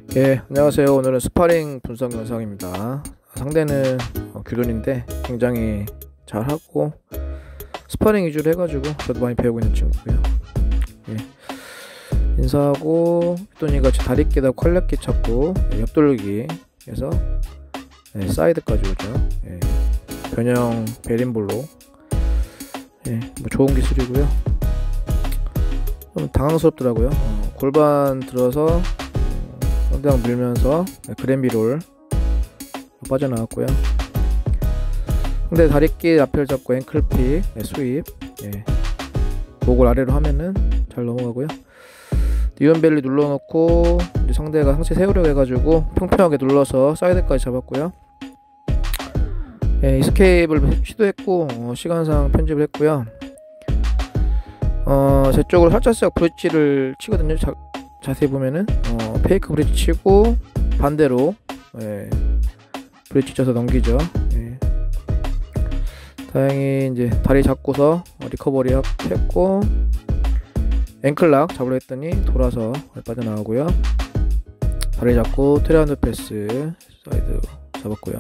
예, 안녕하세요. 오늘은 스파링 분석 영상입니다. 상대는 규돈인데 굉장히 잘하고 스파링 위주로 해가지고 저도 많이 배우고 있는 친구고요. 예, 인사하고 규돈이가 다리끼다 퀄렉기 찾고 옆돌리기 해서 사이드까지 오죠. 변형 베린볼로 뭐 좋은 기술이고요. 좀 당황스럽더라고요. 골반 들어서 상대방 밀면서 그랜비롤 빠져나왔고요. 상대 다리끼 앞을 잡고 앵클픽 스윕 목을 아래로 하면은 잘 넘어가고요. 니온벨리 눌러놓고 이제 상대가 상체 세우려고 해가지고 평평하게 눌러서 사이드까지 잡았고요. 이스케이프를 시도했고 시간상 편집을 했고요. 제 쪽으로 살짝씩 브릿지를 치거든요. 자세히 보면은 페이크 브릿지 치고 반대로 브릿지 쳐서 넘기죠. 다행히 이제 다리 잡고서 리커버리 했고 앵클락 잡으려 했더니 돌아서 빠져나가고요. 다리 잡고 트레한드 패스 사이드 잡았고요.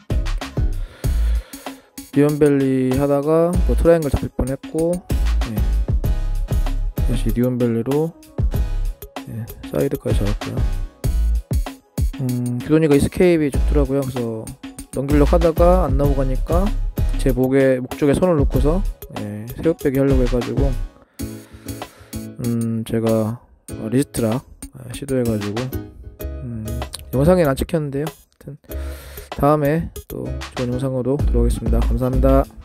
리온벨리 하다가 또 트라이앵글 잡힐 뻔했고 다시 리온벨리로 사이드까지 잡았고요. 규돈이가 이스케이프이 좋더라고요. 그래서 넘기려고 하다가 안 넘어가니까 제 목 쪽에 손을 놓고서 새우빼기 하려고 해가지고 제가 리스트락 시도해가지고 영상에는 안 찍혔는데요. 하여튼 다음에 또 좋은 영상으로 돌아오겠습니다. 감사합니다.